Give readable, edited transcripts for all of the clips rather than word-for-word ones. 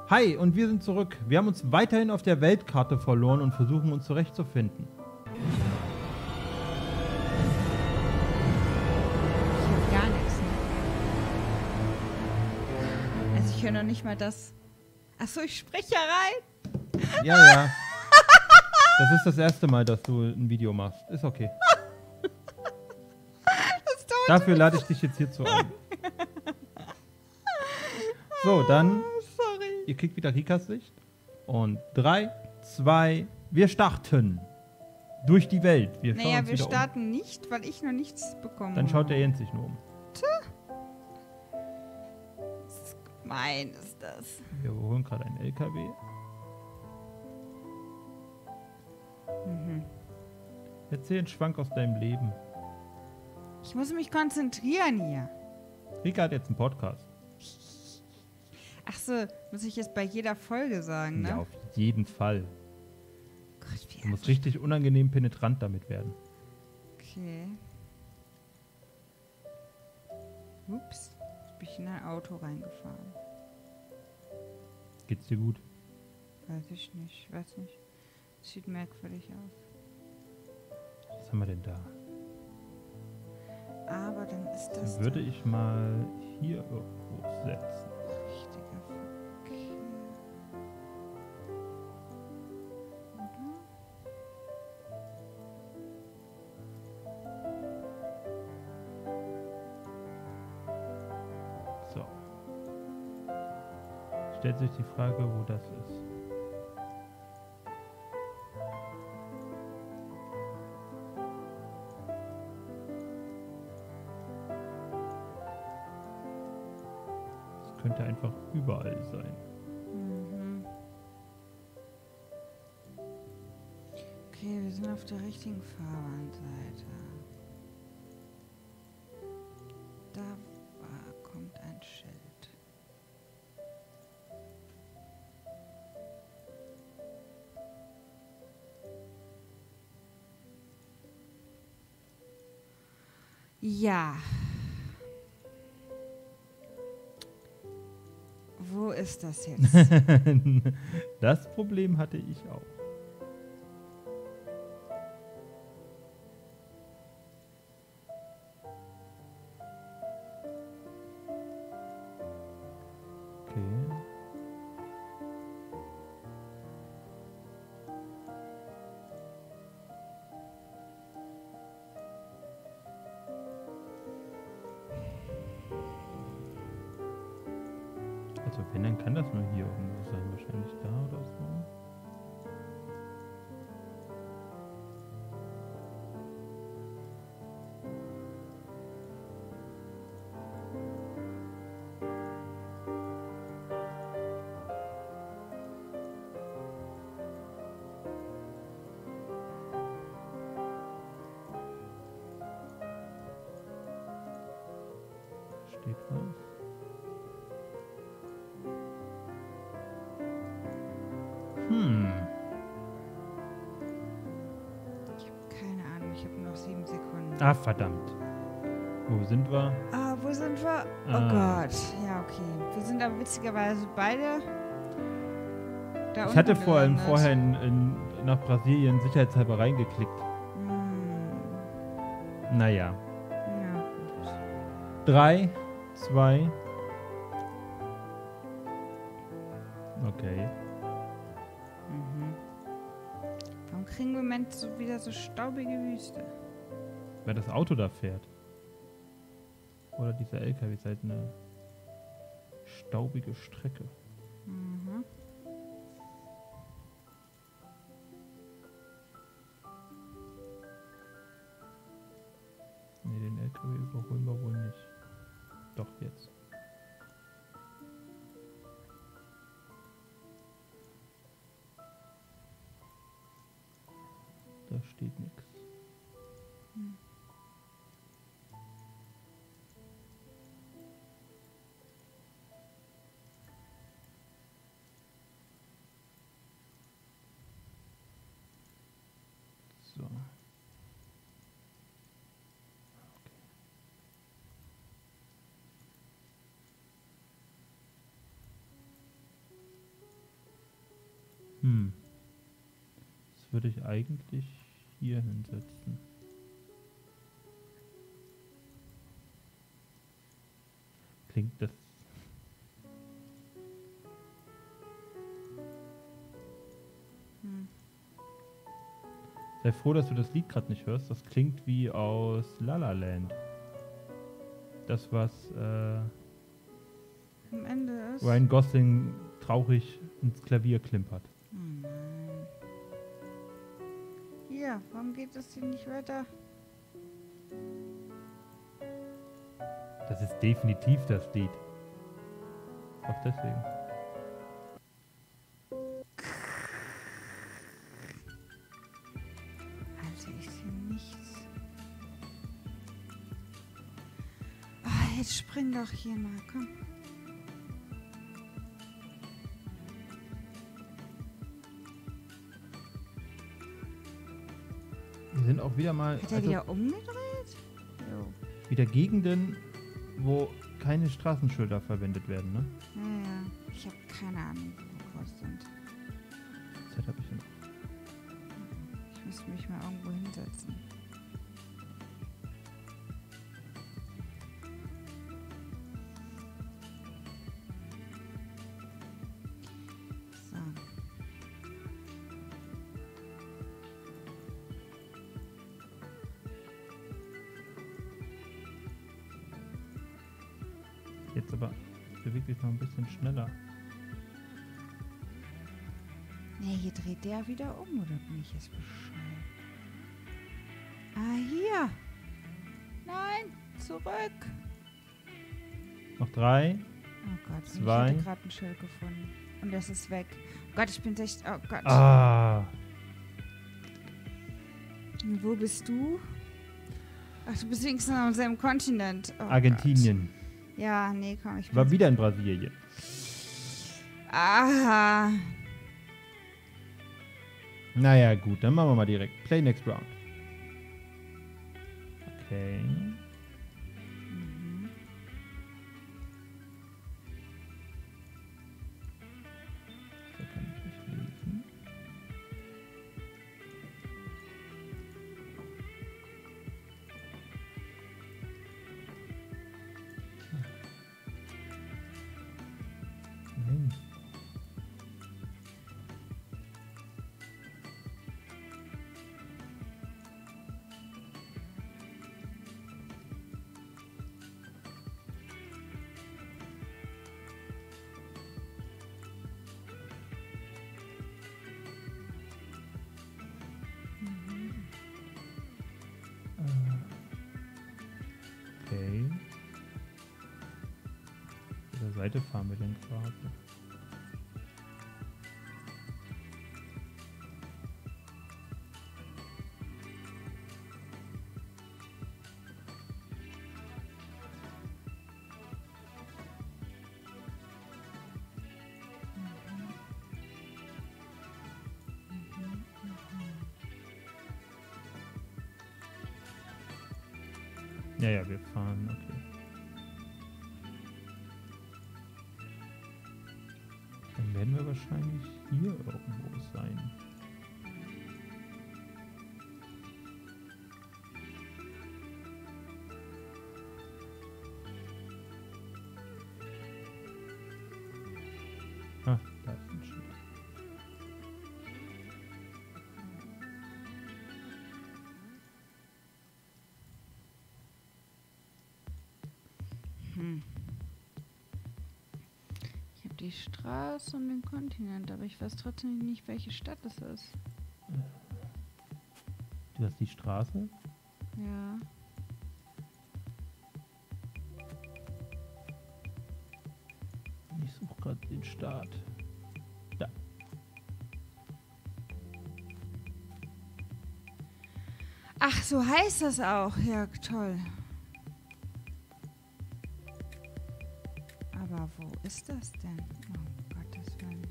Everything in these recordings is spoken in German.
Hi, und wir sind zurück. Wir haben uns weiterhin auf der Weltkarte verloren und versuchen uns zurechtzufinden. Ich höre gar nichts. Also ich höre noch nicht mal das. Achso, ich spreche ja rein. Ja. Das ist das erste Mal, dass du ein Video machst. Ist okay. Dafür lade ich dich jetzt hierzu ein. So, dann. Sorry. Ihr kriegt wieder Rikas Sicht. Und 3, 2, wir starten. Durch die Welt. Wir starten nicht, weil ich noch nichts bekommen habe. Dann schaut der Jens sich nur um. Gemein ist das. Wir holen gerade einen LKW. Erzähl einen Schwank aus deinem Leben. Ich muss mich konzentrieren hier. Rika hat jetzt einen Podcast. Ach so, muss ich jetzt bei jeder Folge sagen, ne? Ja, auf jeden Fall. Gott, wie Du musst richtig unangenehm penetrant damit werden. Okay. Ups, jetzt bin ich in ein Auto reingefahren. Geht's dir gut? Weiß ich nicht, Sieht merkwürdig aus. Was haben wir denn da? Aber dann ist das Dann würde ich mal hier irgendwo setzen. richtiger Verkehr. Oder? So. Stellt sich die Frage, wo das ist. Das könnte einfach überall sein. Okay, wir sind auf der richtigen Fahrbahnseite. Kommt ein Schild. Ja. Wo ist das jetzt? Das Problem hatte ich auch. Okay. Also wenn, dann kann das nur hier irgendwo sein. Wahrscheinlich da oder so. Steht was? Ich habe keine Ahnung, ich habe nur noch 7 Sekunden. Ah, verdammt. Wo sind wir? Wo sind wir? Oh Ah. Gott. Ja, okay. Wir sind aber witzigerweise beide da Ich hatte unten vor allem gelandet. vorher nach Brasilien sicherheitshalber reingeklickt. Naja. Ja, gut. 3, 2. Okay. Warum kriegen wir im Moment wieder so staubige Wüste? Wer das Auto da fährt. Oder dieser LKW ist halt eine staubige Strecke. Ne, den LKW überholen wir wohl nicht. Doch, jetzt. Da steht nichts. So. Das würde ich eigentlich hier hinsetzen. Klingt das... Sei froh, dass du das Lied gerade nicht hörst. Das klingt wie aus La La Land. Das, was Am Ende ist. Ryan Gosling traurig ins Klavier klimpert. Oh nein. Hier, warum geht das hier nicht weiter? Das ist definitiv das Lied. Auch deswegen. Also ich sehe nichts. Ah, jetzt spring doch hier mal, komm. Wir sind auch wieder mal... Hat er wieder umgedreht? Jo. wieder Gegenden, wo keine Straßenschilder verwendet werden, ne? Ja, ja. Ich habe keine Ahnung, wo wir sind. Zeit habe ich ja noch. Ich müsste mich mal irgendwo hinsetzen. So. Jetzt aber bewegt sich noch ein bisschen schneller. Nee, hier dreht der wieder um, oder bin ich jetzt bescheuert? Ah, hier. Nein, zurück. Noch 3. Oh Gott, ich 2. hatte gerade ein Schild gefunden. Und das ist weg. Oh Gott, ich bin echt... Oh Gott. Ah. Und wo bist du? Ach, du bist wenigstens auf selben Kontinent. Oh Argentinien. Gott. Ja, nee, komm, ich War bin... wieder in Brasilien. Aha. Naja, gut, dann machen wir mal direkt. Play next round. Okay. Mhm. So kann ich nicht lesen. Nein. Okay. Auf der Seite fahren wir denn gerade? Ja, ja, wir fahren, okay. Dann werden wir wahrscheinlich hier irgendwo sein. Ah, da ist ein Schild. Ich habe die Straße und den Kontinent, aber ich weiß trotzdem nicht, welche Stadt es ist. Du hast die Straße? Ja. Ich suche gerade den Start. Da. Ach, so heißt das auch. Ja, toll. Aber wo ist das denn? Oh, Gottes Willen.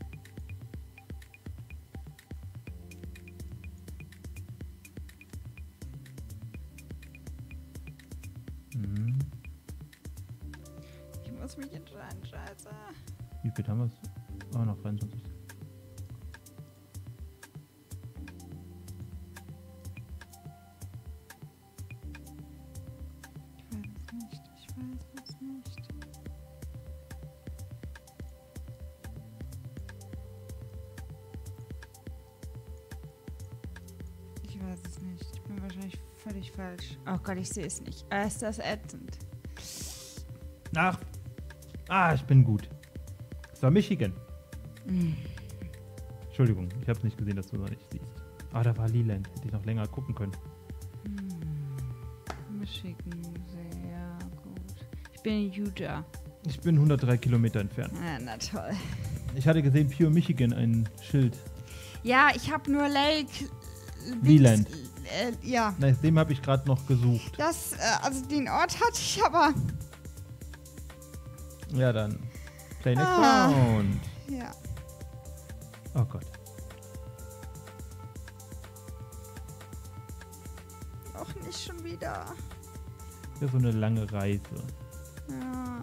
Mhm. Ich muss mich entscheiden, scheiße. Wie spät haben wir es? Oh, noch 23. weiß es nicht. Ich bin wahrscheinlich völlig falsch. Oh Gott, ich sehe es nicht. Ist das ätzend. Ach. Ich bin gut. Es war Michigan. Entschuldigung, ich habe nicht gesehen, dass du noch nicht siehst. Da war Leland. Hätte ich noch länger gucken können. Michigan, sehr gut. Ich bin in Utah. Ich bin 103 Kilometer entfernt. Na toll. Ich hatte gesehen, Pure Michigan, ein Schild. Ja, ich habe nur Lake... Leland. Ja. Nach dem habe ich gerade noch gesucht. Das, also den Ort hatte ich aber... Ja, dann. Play next round. Ja. Oh Gott. Auch nicht schon wieder. Ja, so eine lange Reise. Ja.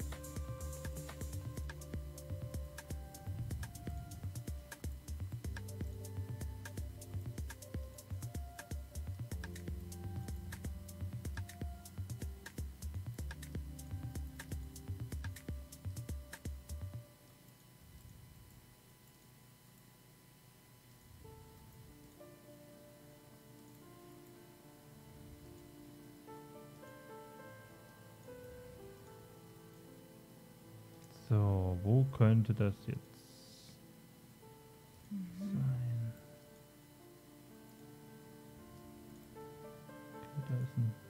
So, wo könnte das jetzt sein? Okay, da ist ein...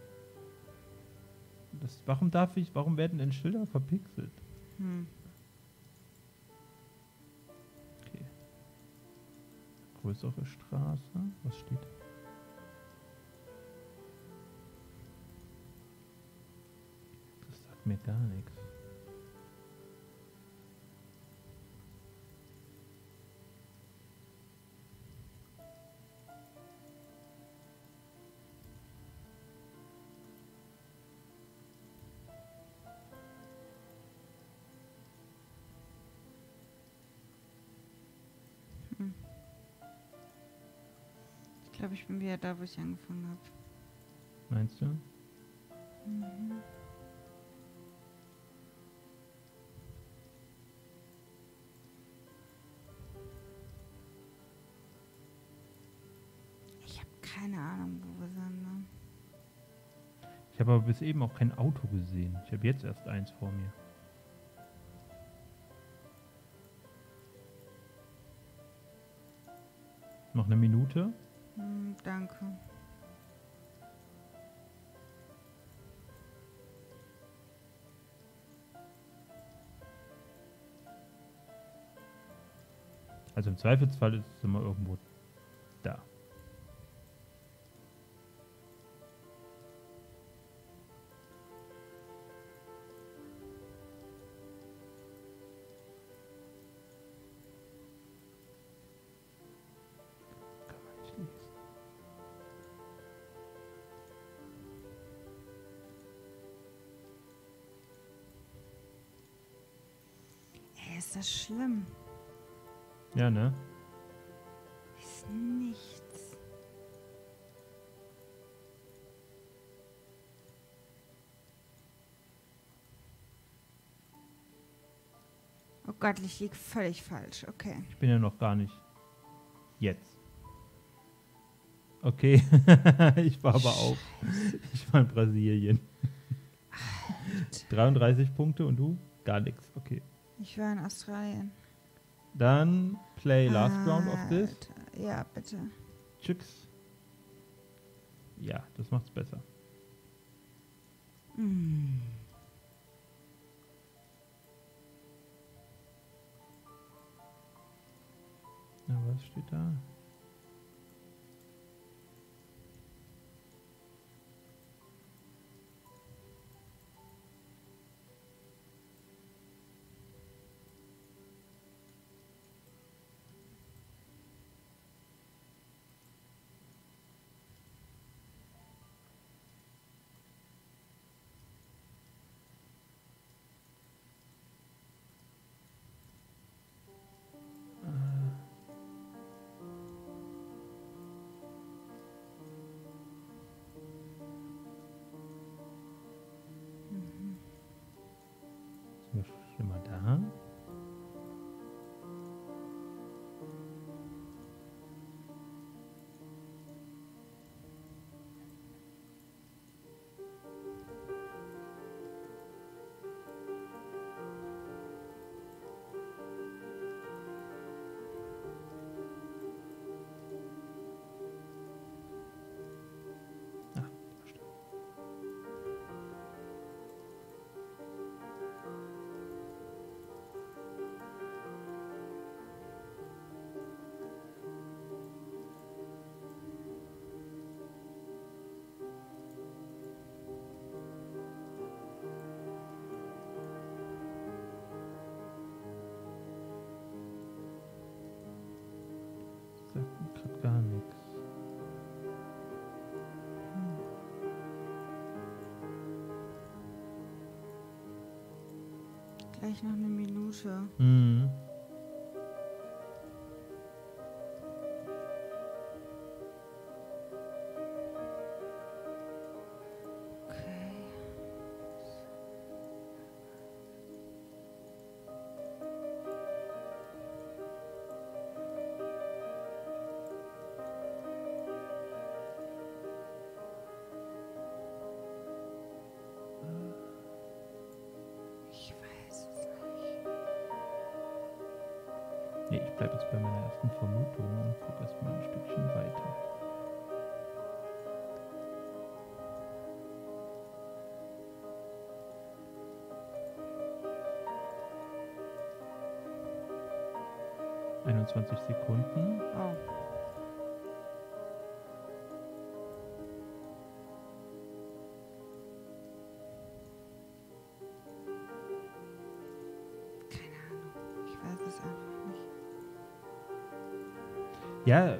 warum werden denn Schilder verpixelt? Okay. Größere Straße. Was steht da? Das sagt mir gar nichts. Ich glaube, ich bin wieder da, wo ich angefangen habe. Meinst du? Ich habe keine Ahnung, wo wir sind. Ne? Ich habe aber bis eben auch kein Auto gesehen. Ich habe jetzt erst eins vor mir. Noch eine Minute? Danke. Also im Zweifelsfall ist es immer irgendwo da. Kann man nicht lesen. Ey, ist das schlimm? Ja, ne? Ist nichts. Oh Gott, ich liege völlig falsch. Okay. Ich bin ja noch gar nicht. Jetzt. Okay. Ich war aber auch. Ich war in Brasilien. 33 Punkte und du? Gar nichts. Okay. Ich war in Australien. Dann play last round of this. Alter. Ja, bitte. Chicks. Ja, das macht's besser. Na, was steht da? sagt mir gerade gar nichts. Gleich noch eine Minute. Mhm. Okay. Ich weiß es nicht. Nee, ich bleibe jetzt bei meiner ersten Vermutung und gucke erstmal ein Stückchen weiter. Sekunden. Oh. Keine Ahnung. Ich weiß es einfach nicht. Ja,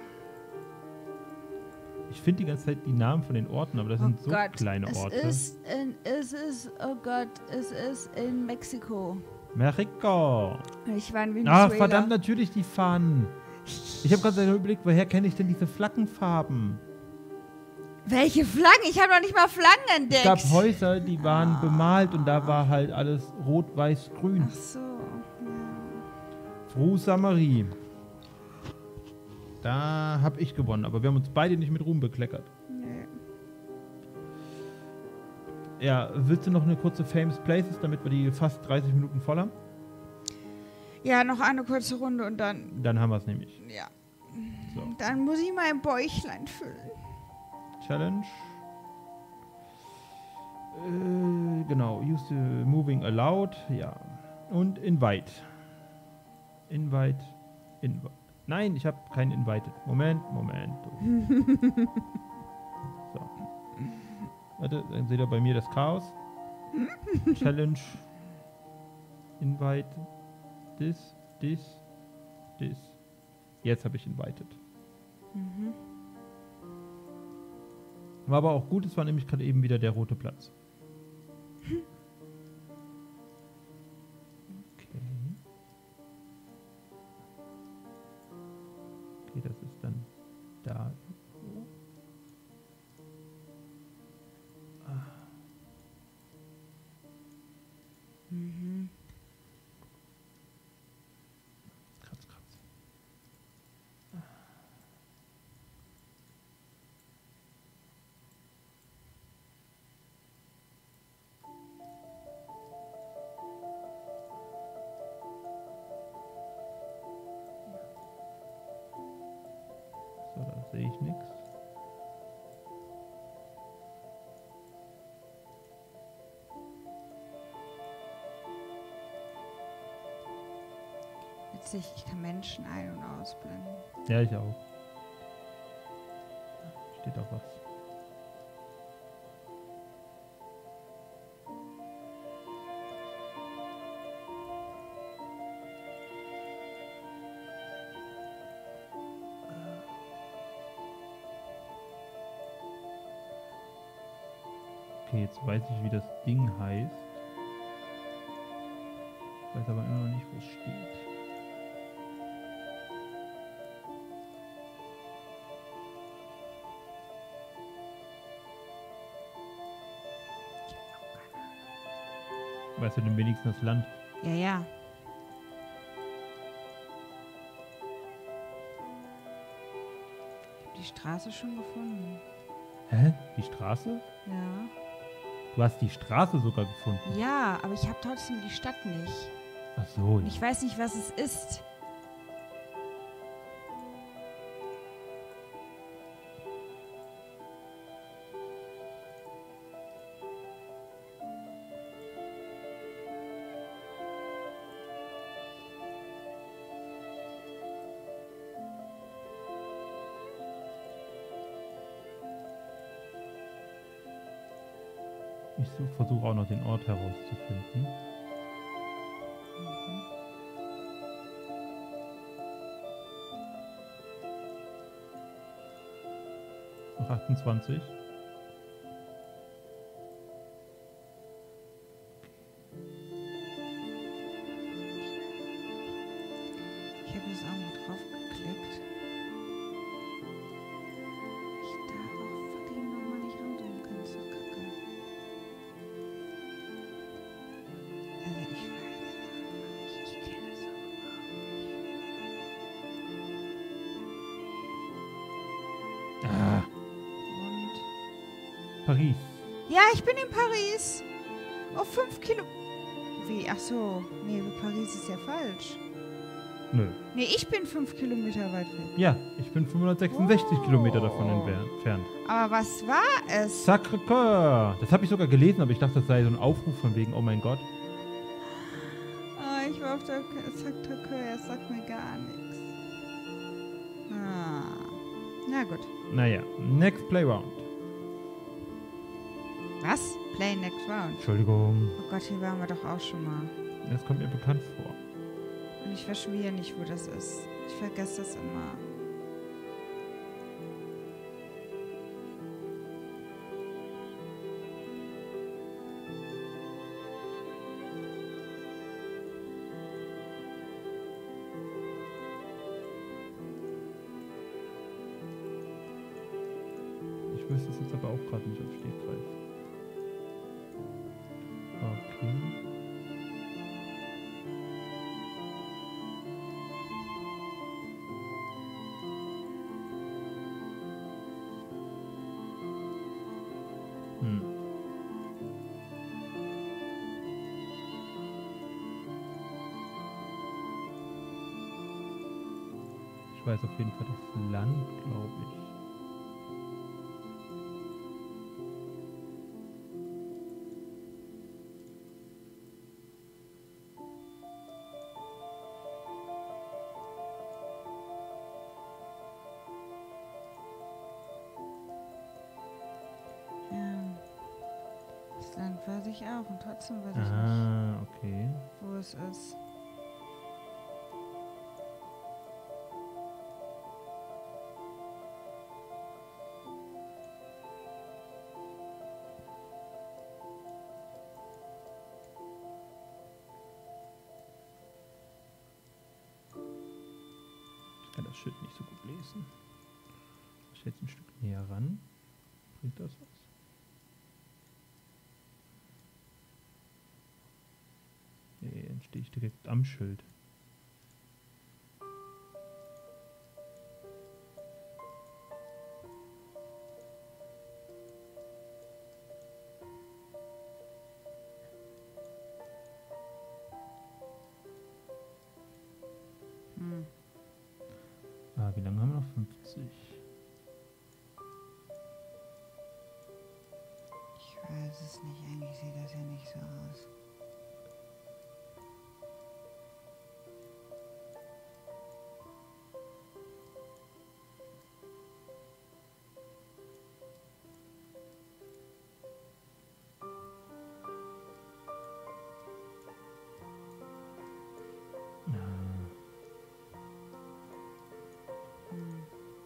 ich finde die ganze Zeit die Namen von den Orten, aber das sind so kleine Orte. Es ist in Mexiko. Mexiko. Ich war in Venezuela. Ach, verdammt, natürlich die Fahnen. Ich habe gerade überlegt, woher kenne ich denn diese Flaggenfarben? Welche Flaggen? Ich habe noch nicht mal Flaggen entdeckt. Es gab Häuser, die waren bemalt und da war halt alles rot, weiß, grün. Ach so. Ja. Fru Marie. Da habe ich gewonnen, aber wir haben uns beide nicht mit Ruhm bekleckert. Nee. Ja, willst du noch eine kurze Famous Places, damit wir die fast 30 Minuten voll haben? Ja, noch eine kurze Runde und dann. Dann haben wir es nämlich. Ja. So. Dann muss ich mein Bäuchlein füllen. Challenge. Genau, use the moving allowed. Ja. Und invite. Invite. Nein, ich habe keinen invited. Moment. So. Warte, dann seht ihr bei mir das Chaos. Challenge. Invite. This. Jetzt habe ich invited. Mhm. War aber auch gut, es war nämlich gerade eben wieder der rote Platz. Okay. Okay, das ist dann da. Mhm. Kratz. So, da sehe ich nichts. Witzig, ich kann Menschen ein- und ausblenden. Ja, ich auch. Steht auch was. Okay, jetzt weiß ich, wie das Ding heißt. Ich weiß aber immer noch nicht, wo es steht. Weißt du denn wenigstens das Land? Ja, ja. Ich habe die Straße schon gefunden. Hä? Die Straße? Ja. Du hast die Straße sogar gefunden. Ja, aber ich habe trotzdem die Stadt nicht. Ach so. Und ich weiß nicht, was es ist. Ich versuche auch noch den Ort herauszufinden. Noch 28. Ich habe jetzt auch mal drauf geklickt. Ich da auch fucking nochmal nicht ranzoomen kann. Ist doch kacke. Also ich weiß es aber nicht. Ich kenne es aber überhaupt nicht. Ah, Und? Paris. Ja, ich bin in Paris. Auf 5 Kilo. Wie? Ach so. Nee, Paris ist ja falsch. Nö. Nee, ich bin 5 Kilometer weit weg. Ja, ich bin 566 Kilometer davon Oh. entfernt. Aber was war es? Sacré-Cœur. Das habe ich sogar gelesen, aber ich dachte, das sei so ein Aufruf von wegen, oh mein Gott. Ah, ich war auf der Sacré-Cœur, das sagt mir gar nichts. Ah. Na gut. Naja, next play round. Was? Play next round. Entschuldigung, Oh Gott, hier waren wir doch auch schon mal. das kommt mir bekannt vor. Und ich weiß schon wieder nicht, wo das ist. Ich vergesse das immer. Ich wüsste es jetzt aber auch gerade nicht auf Stegreif. Okay. Hm. Ich weiß auf jeden Fall das Land, glaube ich. Ja. Das Land weiß ich auch und trotzdem weiß ich nicht, Ah, okay. wo es ist. Ich kann das Schild nicht so gut lesen. Ich jetzt ein Stück näher ran. Bringt das was? Nee, dann stehe ich direkt am Schild. Hm. Ah, wie lange haben wir noch? 50. Ich weiß es nicht. Eigentlich sieht das ja nicht so aus. Ah, Hm.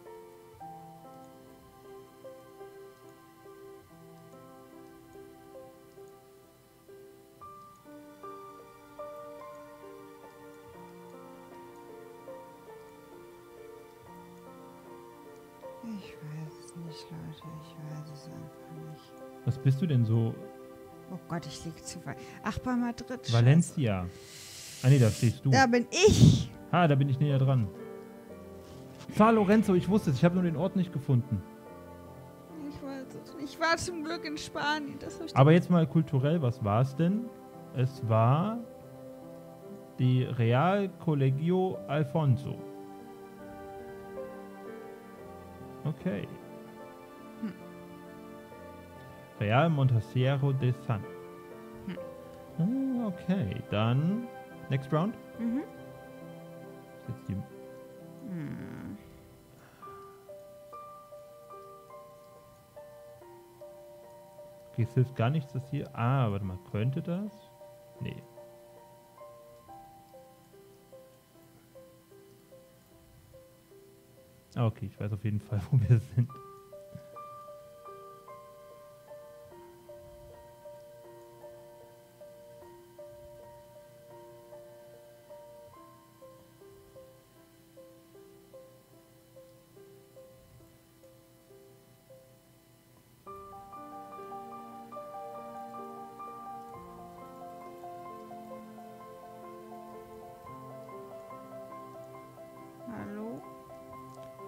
Ich weiß es nicht, Leute. Ich weiß es einfach nicht. was bist du denn so? Oh Gott, ich liege zu weit. Ach, bei Madrid. Scheiße. Valencia. Ah nee, da stehst du. Da bin ich. Ah, da bin ich näher dran. San Lorenzo, ich wusste es. Ich habe nur den Ort nicht gefunden. Ich weiß es nicht. Ich war zum Glück in Spanien. Das hab ich Aber jetzt mal kulturell, was war es denn? Es war die Real Colegio Alfonso. Okay. Hm. Real Montasiero de San. Hm. Ah, okay, dann next round. Mhm. Jetzt die Hm. okay, es hilft gar nichts, dass hier. Ah, warte mal, könnte das? Nee. Ah, okay, ich weiß auf jeden Fall, wo wir sind.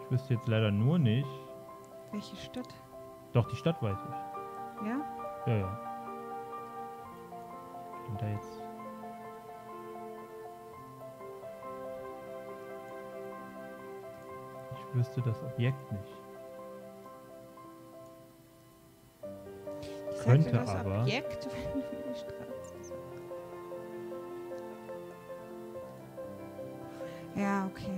Ich wüsste jetzt leider nur nicht. Welche Stadt? Doch, die Stadt weiß ich. Ja? Ja, ja. Stimmt da jetzt? Ich wüsste das Objekt nicht. Ich Könnte sagte das aber. Objekt, wenn du die Straße sagst. Ja, okay.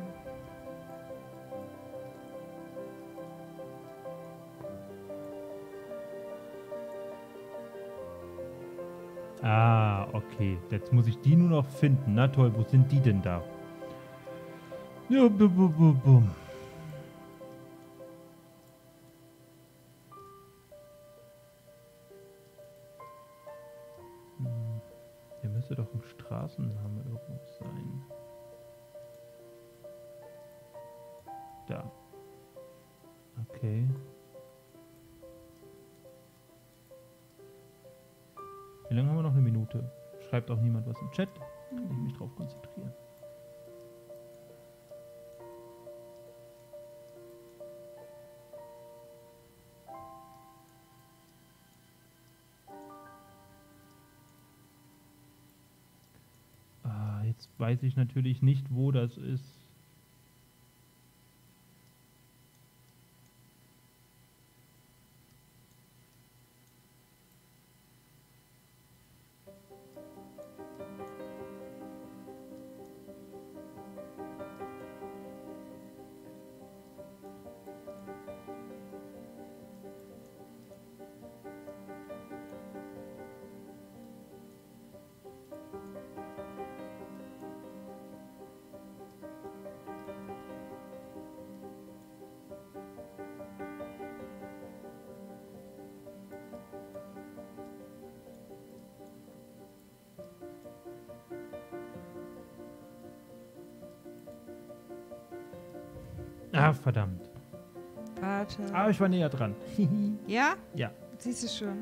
Ah, okay. Jetzt muss ich die nur noch finden. Na toll, wo sind die denn da? Ja, bum. Hier müsste doch ein Straßenname irgendwo sein. Da. Okay. Wie lange haben wir noch? Eine Minute. Schreibt auch niemand was im Chat. Kann ich mich drauf konzentrieren. Ah, jetzt weiß ich natürlich nicht, wo das ist. Ah, verdammt. Warte. Aber ich war näher dran. Ja? Ja. Siehst du schon.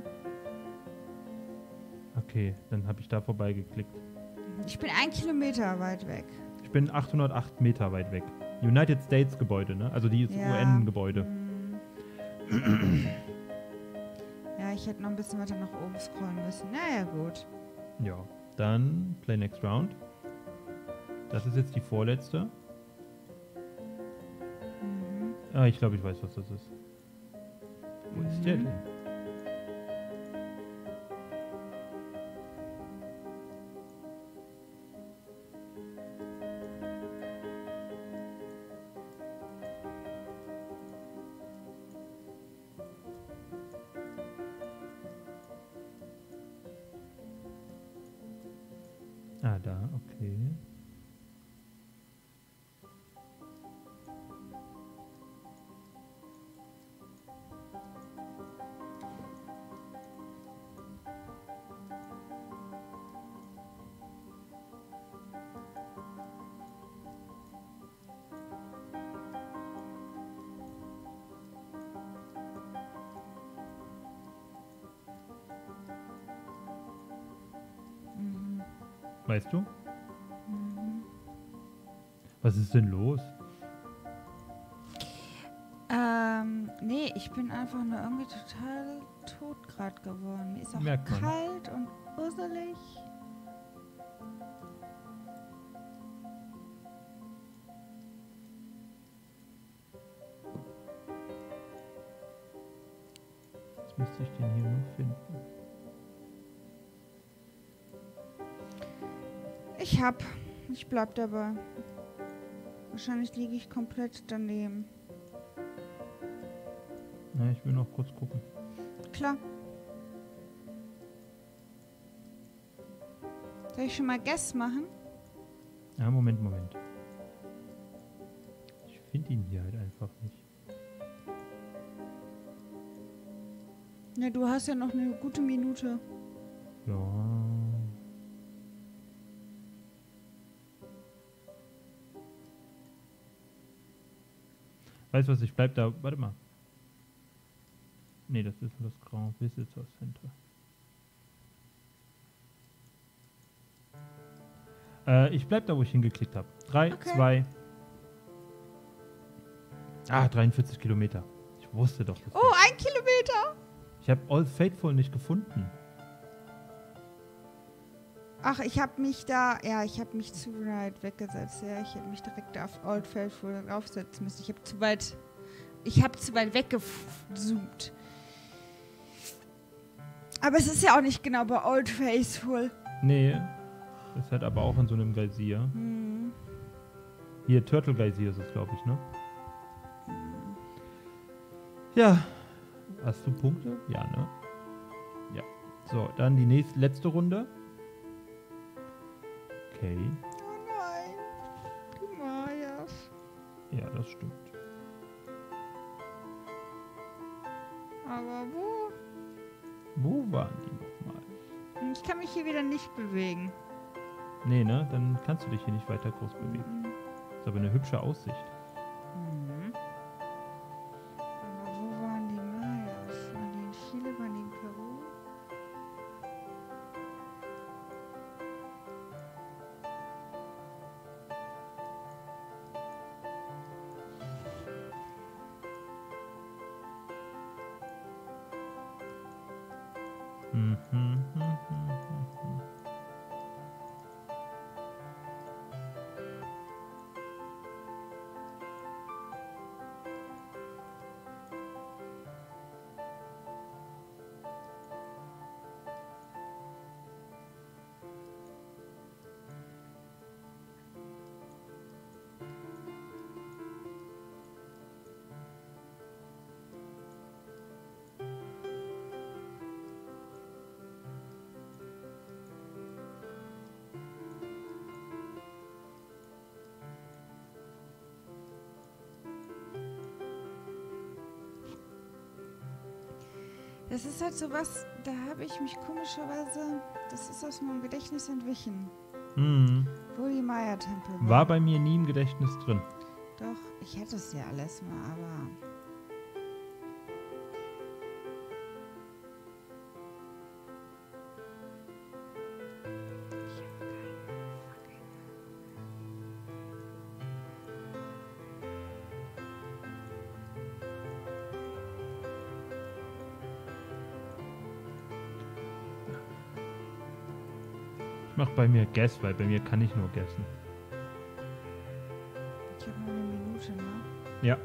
Okay, dann habe ich da vorbeigeklickt. Ich bin 1 Kilometer weit weg. Ich bin 808 Meter weit weg. United States Gebäude, ne? Also die Ja. UN-Gebäude. Ja, ich hätte noch ein bisschen weiter nach oben scrollen müssen. Naja, gut. Ja, dann Play Next Round. Das ist jetzt die vorletzte. Ah, ich glaube, ich weiß, was das ist. Wo ist der denn? Ah, da, okay. Weißt du? Was ist denn los? Nee, ich bin einfach nur irgendwie total tot gerade geworden. Mir ist auch Merkt man. kalt und usselig. Jetzt müsste ich den hier nur finden. Ich bleib dabei. Wahrscheinlich liege ich komplett daneben. Na, ich will noch kurz gucken. Klar. Soll ich schon mal Guess machen? Ja, Moment. Ich finde ihn hier halt einfach nicht. Ne, du hast ja noch eine gute Minute. Ja. Weißt du was, ich bleib da. Warte mal. Nee, das ist nur das Grand Visitor Center. Ich bleib da, wo ich hingeklickt habe. 3, Okay. 2. Ah, 43 Kilometer. Ich wusste doch. Das Oh, 1 Kilometer. Ich habe Old Faithful nicht gefunden. Ach, ich habe mich da, ja, ich habe mich zu weit weggesetzt. Ja, ich hätte mich direkt auf Old Faithful draufsetzen müssen. Ich habe zu weit weggezoomt. Aber es ist ja auch nicht genau bei Old Faithful. Nee. Das ist halt aber auch in so einem Geysir. Hm. Hier, Turtle Geysir ist es, glaube ich, ne? Ja. Hast du Punkte? Ja, ne? Ja. So, dann die letzte Runde. Okay. Oh nein. Die Mayas. Ja, das stimmt. Aber wo? Wo waren die nochmal? Ich kann mich hier wieder nicht bewegen. Nee, ne? Dann kannst du dich hier nicht weiter groß bewegen. Ist aber eine hübsche Aussicht. Mhm. Aber wo waren die Mayas? Waren die in Chile? Waren die in Peru? Das ist halt sowas, da habe ich mich komischerweise, das ist aus meinem Gedächtnis entwichen. Mhm. Wo die Maya-Tempel War bei mir nie im Gedächtnis drin. Doch, ich hätte es ja alles mal, aber... Ich mach bei mir Guess, weil bei mir kann ich nur guessen. Ich habe nur eine Minute, ne? Ja.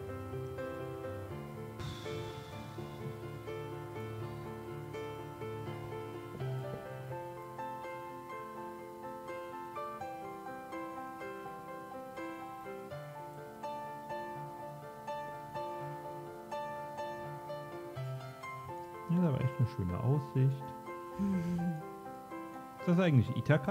Ja, da war echt eine schöne Aussicht. Ist das eigentlich Ithaka?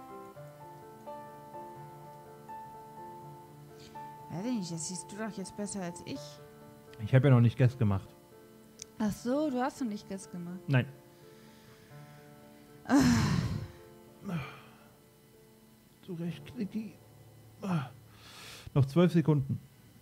Weiß ich nicht, das siehst du doch jetzt besser als ich. Ich habe ja noch nicht Guess gemacht. Ach so, du hast noch nicht Guess gemacht. Nein. Zurecht, Knicki. Noch 12 Sekunden.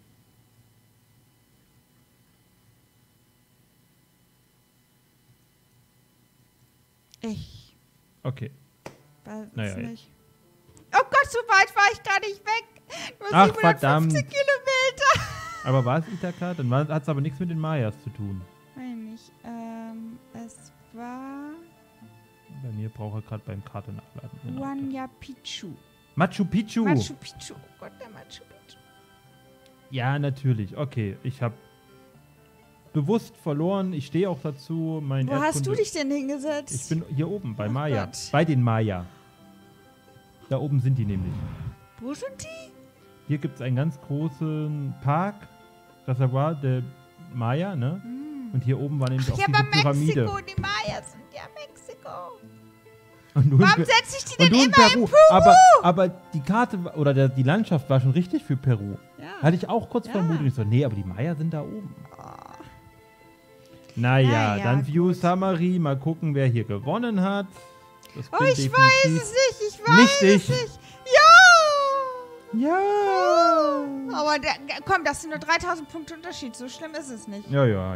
Ich Okay. weiß es Naja, nicht. Oh Gott, so weit war ich gar nicht weg. Nur Ach, 750 verdammt. Kilometer. Aber war es Ithaka? Dann hat es aber nichts mit den Mayas zu tun. Nein, nicht. Es war Bei mir braucht er gerade beim Karte nachladen. Genau. Huayna Picchu. Machu Picchu. Machu Picchu. Oh Gott, der Machu Picchu. Ja, natürlich. Okay, ich habe bewusst verloren. Ich stehe auch dazu. Mein Wo hast du Erdkunde- dich denn hingesetzt? Ich bin hier oben bei Ach Maya. Gott. Bei den Maya. Da oben sind die nämlich. Wo sind die? Hier gibt es einen ganz großen Park, Reservoir de Maya, ne? Und hier oben war nämlich auch Ja, diese aber Pyramide. Mexiko, die Mayas sind ja Mexiko. Und du Warum in, Pe- setze ich die und denn du in immer Peru. in Peru? Aber die Karte oder die Landschaft war schon richtig für Peru. Ja. Hatte ich auch kurz Ja. vermutet. Ich so, nee, aber die Maya sind da oben. Oh. Naja, Naja, dann View gut. Summary. Mal gucken, wer hier gewonnen hat. Das Oh, bin ich weiß definitiv es nicht. Ich weiß nicht ich. es nicht. Ja! Ja. Aber komm, das sind nur 3000 Punkte Unterschied. So schlimm ist es nicht. Ja.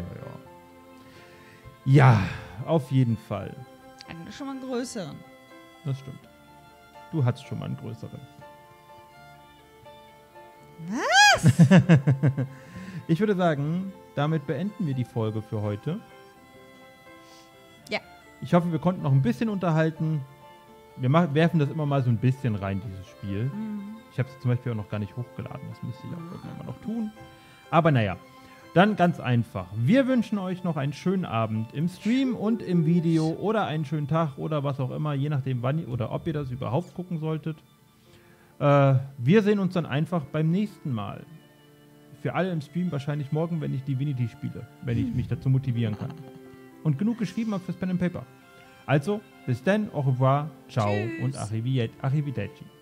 Ja, auf jeden Fall. Einen schon mal einen größeren. Das stimmt. Du hattest schon mal einen größeren. Was? Ich würde sagen, damit beenden wir die Folge für heute. Ja. Ich hoffe, wir konnten noch ein bisschen unterhalten. Wir werfen das immer mal so ein bisschen rein, dieses Spiel. Ich habe es zum Beispiel auch noch gar nicht hochgeladen. Das müsste ich auch irgendwann mal noch tun. Aber naja, dann ganz einfach. Wir wünschen euch noch einen schönen Abend im Stream und im Video oder einen schönen Tag oder was auch immer, je nachdem wann oder ob ihr das überhaupt gucken solltet. Wir sehen uns dann einfach beim nächsten Mal. Für alle im Stream wahrscheinlich morgen, wenn ich Divinity spiele, wenn ich mich dazu motivieren kann. Und genug geschrieben habe fürs Pen and Paper. Also, bis dann, au revoir, ciao Tschüss. und arrivederci.